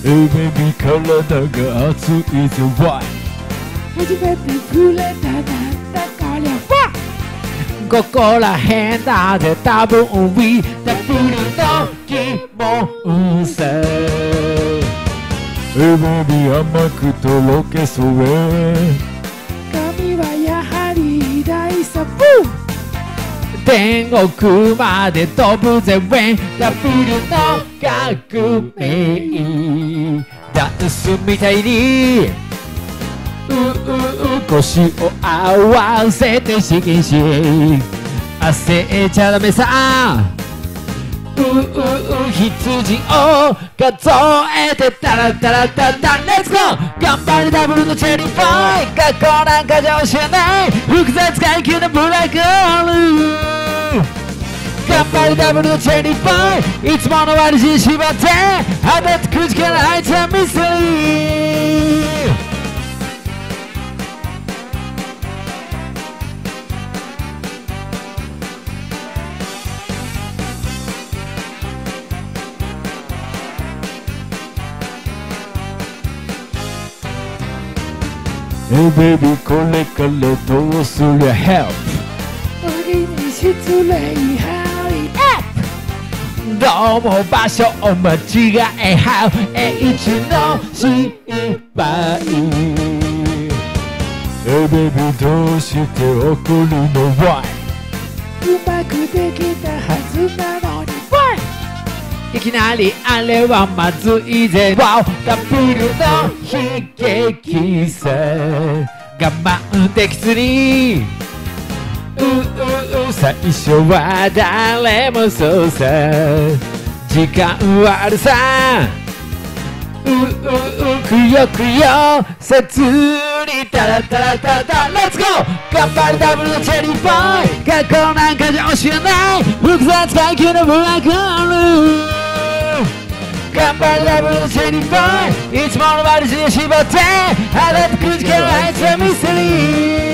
ベビー体が熱いぜ Why 初めて触れたなんだこりゃここらへんだぜ多分 We ダブルの気もさベビー甘くとろけそう髪はやはり偉大さブー天国まで飛ぶぜ When ダブルの革命ダンスみたいに腰を合わせてシキシ焦っちゃダメさ羊を数えてタラタラタタ Let's go 頑張りダブルのチェリーボーイ学校なんかじゃ教えない複雑階級のブラックホール頑張りダブルのチェリーボーイいつもの割り芯縛って当たって口から入っちゃうミステリーベビーこれからどうすりゃ Help 次に失礼ハリーどうも場所を間違え How H の失敗ベビーどうして怒るの Why うまくできたはずなのに Why いきなりあれはまずいぜ Wow ダブルの悲劇さ我慢できずに最初は誰もそうさ時間はあるさくよくよ切にタラタラタラタラ Let's go 頑張りダブルのチェリーボーイ学校なんかじゃ教えない複雑階級のブラックホール頑張りダブルのチェリーボーイいつもの割り芯を縛ってあなた口から入っちゃうミステリー